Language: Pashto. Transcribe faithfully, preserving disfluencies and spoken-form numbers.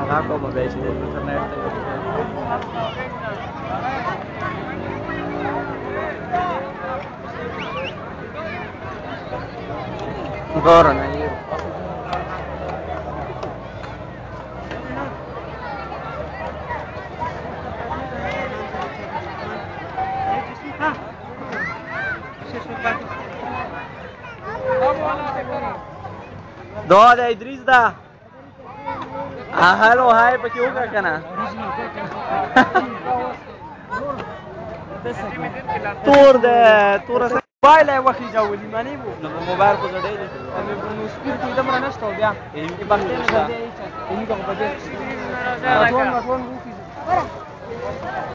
هغه کومه بیا چې انټرنیټ ته ګوره نه یو دعا د ادریس ده هلو هاي پکې وکړه که نه تور دی توره موبایل یې وخېجولي منې وو نو په موبایل خو زه ډېر نو سپیډ کې دومره نشته و بیا بختې نه ځل دی هېڅ هېڅ په دې